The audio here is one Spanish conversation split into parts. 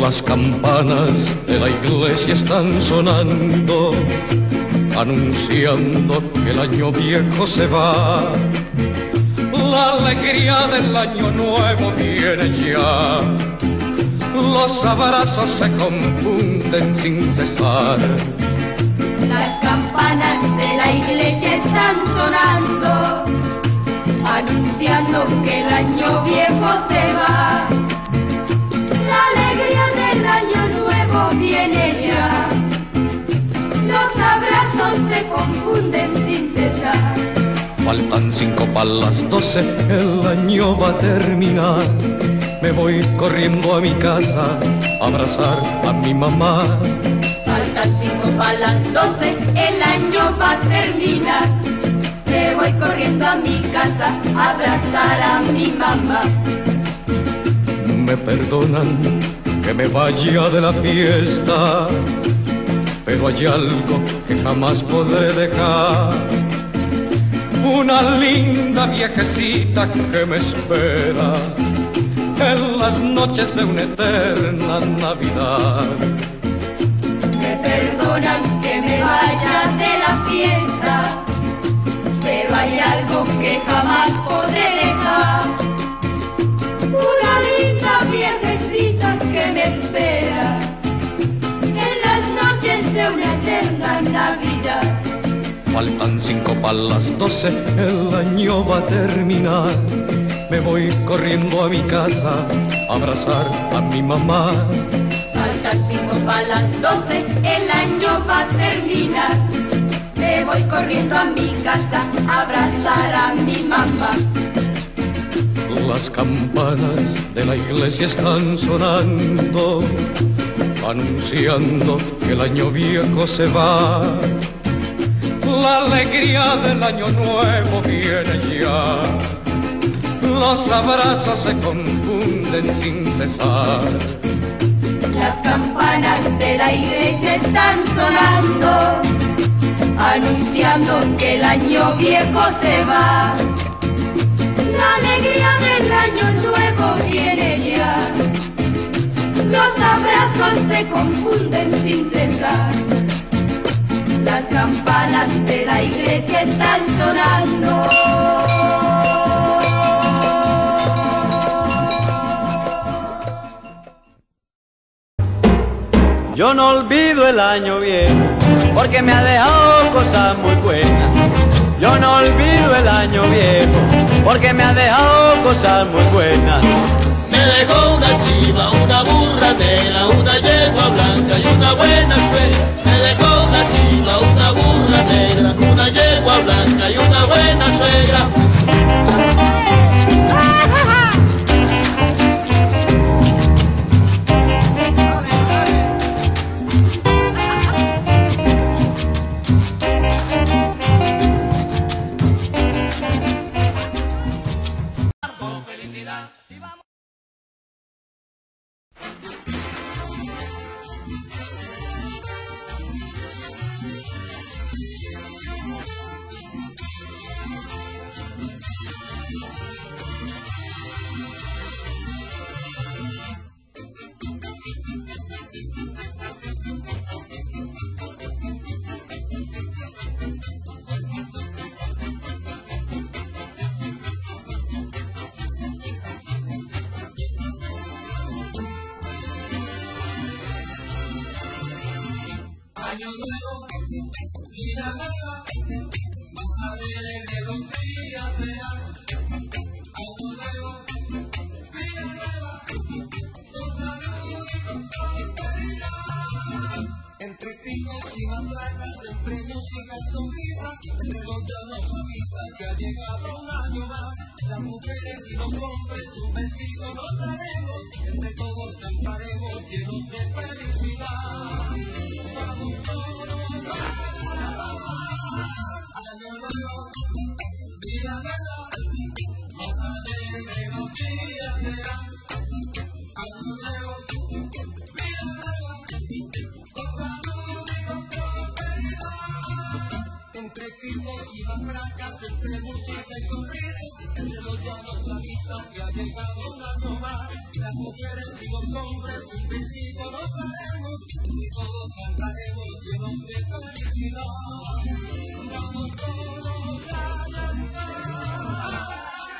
Las campanas de la iglesia están sonando, anunciando que el año viejo se va. La alegría del año nuevo viene ya. Los abrazos se confunden sin cesar. Las campanas de la iglesia están sonando, anunciando que el año viejo se va. La alegría del año nuevo viene ya. Los abrazos se confunden sin cesar. Faltan 5 para las 12, el año va a terminar. Me voy corriendo a mi casa a abrazar a mi mamá. Faltan 5 para las 12, el año va a terminar. Me voy corriendo a mi casa a abrazar a mi mamá. Me perdonan que me vaya de la fiesta, pero hay algo que jamás podré dejar. Una linda viejecita que me espera en las noches de una eterna Navidad. Me perdonan que me vaya de la fiesta, pero hay algo que jamás podré dejar. Una linda viejecita que me espera en las noches de una eterna Navidad. Faltan 5 para las 12, el año va a terminar. Me voy corriendo a mi casa a abrazar a mi mamá. Faltan 5 para las 12, el año va a terminar. Me voy corriendo a mi casa a abrazar a mi mamá. Las campanas de la iglesia están sonando, anunciando que el año viejo se va. La alegría del año nuevo viene ya. Los abrazos se confunden sin cesar. Las campanas de la iglesia están sonando, anunciando que el año viejo se va. La alegría del año nuevo viene ya. Los abrazos se confunden sin cesar. Las campanas de la iglesia están sonando. Yo no olvido el año viejo, porque me ha dejado cosas muy buenas. Yo no olvido el año viejo, porque me ha dejado cosas muy buenas. Me dejó una chiva, una burra negra, una yegua blanca y una buena suegra. Me dejó una chiva, una burra negra, una yegua blanca y una buena suegra. Año nuevo, vida nueva, más alegre los días serán. Año nuevo, vida nueva, con salud y con prosperidad. Entre picos y matracas, entre música y sonrisa, el reloj ya nos avisa que ha llegado un año más. Las mujeres y los hombres un besito nos daremos, entre todos cantaremos llenos de felicidad. Vamos todos a año nuevo, vida nueva, más alegre los días serán. Año nuevo, vida nueva, con salud y con prosperidad. Entre picos y matracas, entre música y sonrisa, el reloj ya nos avisa que ha llegado un año más. Las mujeres y los hombres un besito nos daremos y todos cantaremos llenos de felicidad. Vamos todos a cantar.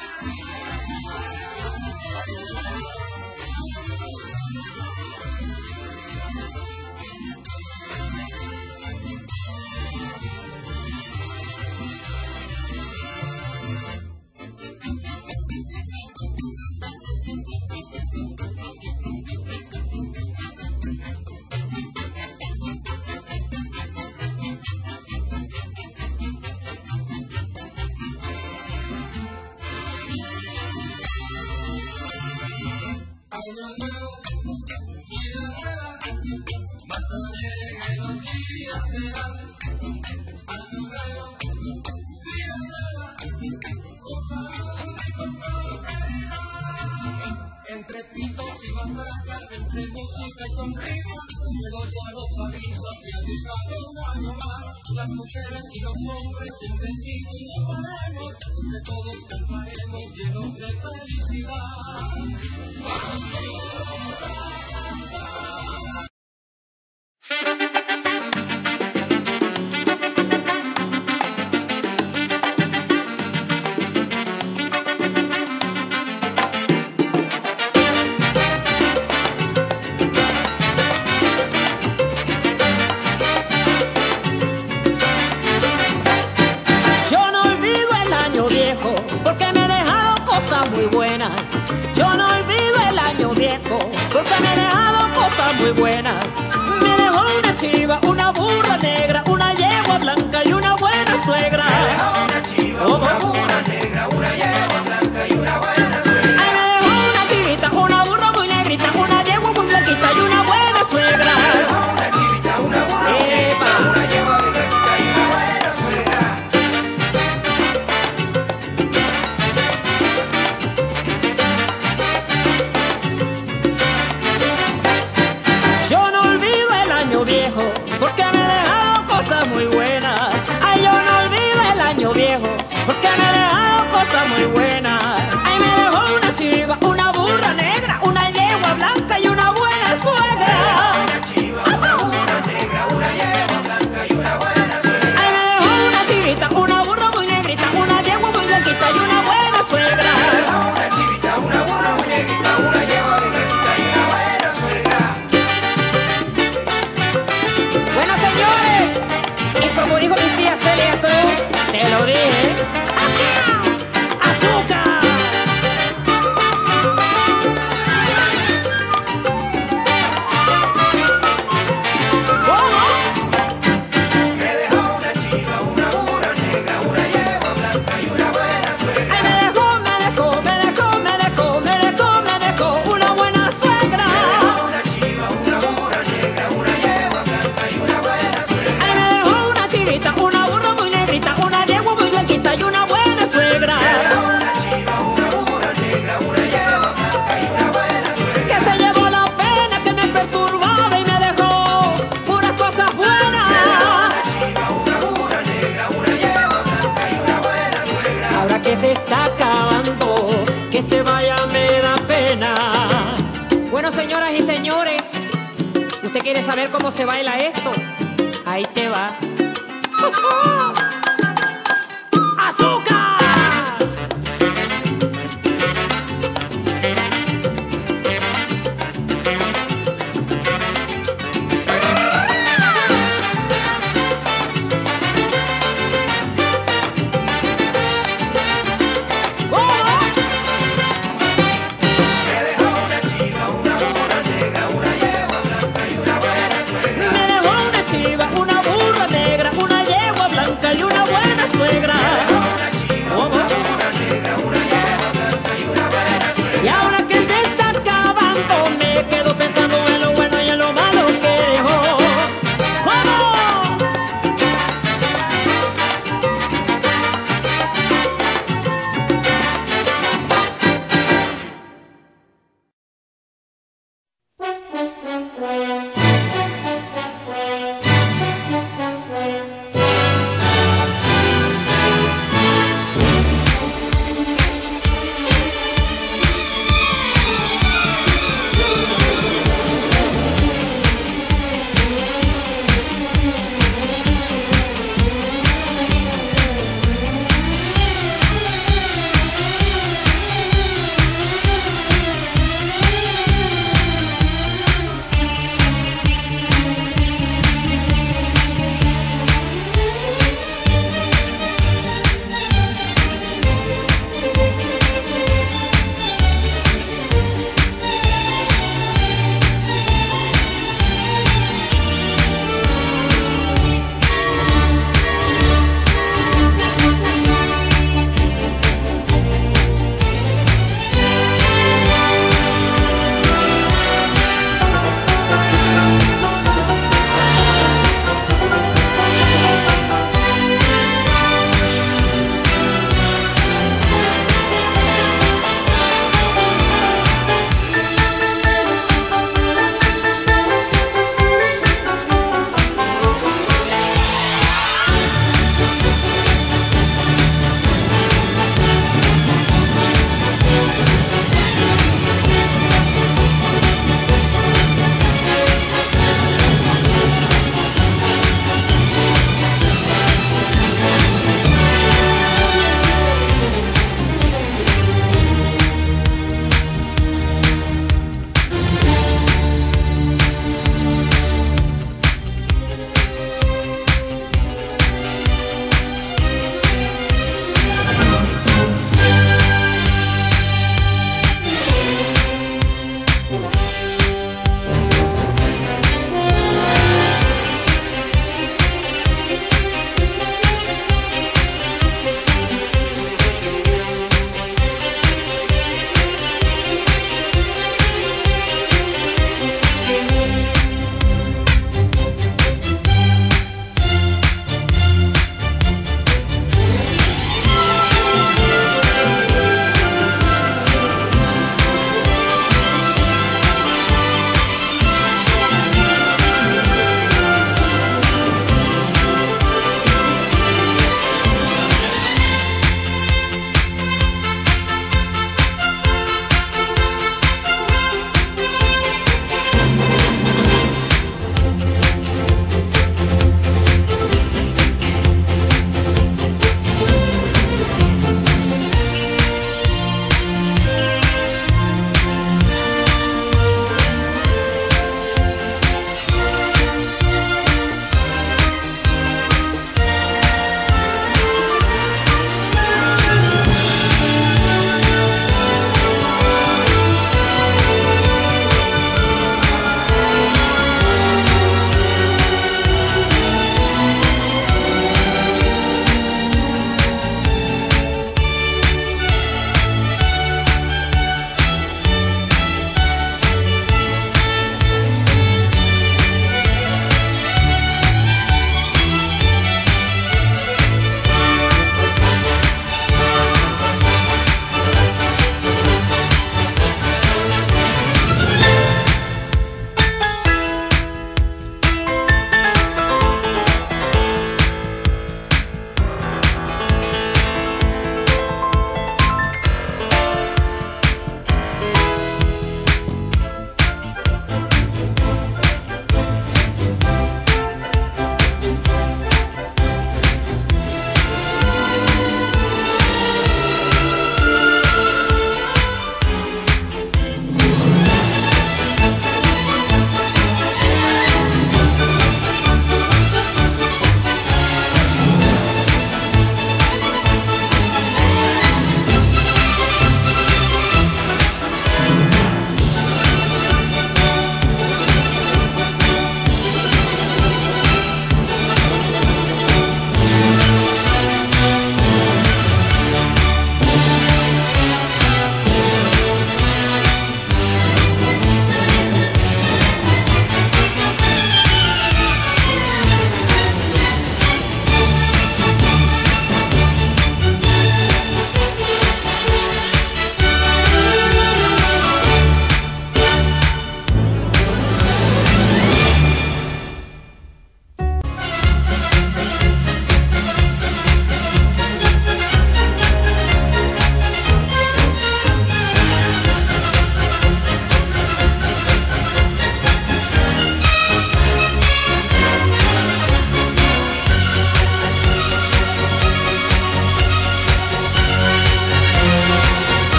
Año nuevo, vida nueva, más alegre los días serán. Año nuevo, vida nueva, con salud y con prosperidad. Entre pitos y matracas, entre música y sonrisa, el otro nos avisa que ha llegado un año más. Las mujeres y los hombres un besito y nos daremos, que todos cantaremos llenos de felicidad. Vamos todos a cantar. Yo no olvido el año viejo porque me he dejado cosas muy buenas. Yo no olvido el año viejo porque me he dejado cosas muy buenas. Me dejó una chiva, una burra negra, una yegua blanca y una buena suegra. Me dejó una chiva, una burra negra, una yegua blanca y una buena suegra. Ay, me dejó una chivita, una burra muy negrita, una yegua muy blanquita y una buena suegra. Me dejó una chivita, una burra muy negrita, una yegua muy blanquita y una buena suegra. Yo no olvido el año viejo porque me he dejado cosas muy buenas. Ay, yo no olvido el año viejo porque me he dejado cosas muy buenas. Ay, me dejó una chiva, una burra negra, una yegua blanca y una buena suegra. Una chiva, una burra negra, una yegua blanca y una buena suegra. Ay, me dejó una chivita, una burra muy negrita, una yegua muy blanquita y una buena suegra. Me dejó una chivita, una burra muy negrita, una yegua muy blanquita y una buena suegra. Bueno, señores, y como dijo mi tía Celia Cruz, te lo dije. ¡Azúcar! Me dejó una chiva, una burra negra, una yegua blanca y una buena suegra. Ay, me dejó una buena suegra. Me dejó una chiva, una burra negra, una yegua blanca y una buena suegra. Ay, me dejó una chivita, una burra muy negrita, una yegua muy blanquita y una buena suegra. Me dejó una chiva, una burra negra, una yegua blanca y una buena suegra. Que se llevó la pena que me perturbaba y me dejó puras cosas buenas. Una chiva, una burra negra, una yegua blanca y una buena suegra. Ahora que se está acabando, que se vaya me da pena. Bueno, señoras y señores, ¿usted quiere saber cómo se baila esto?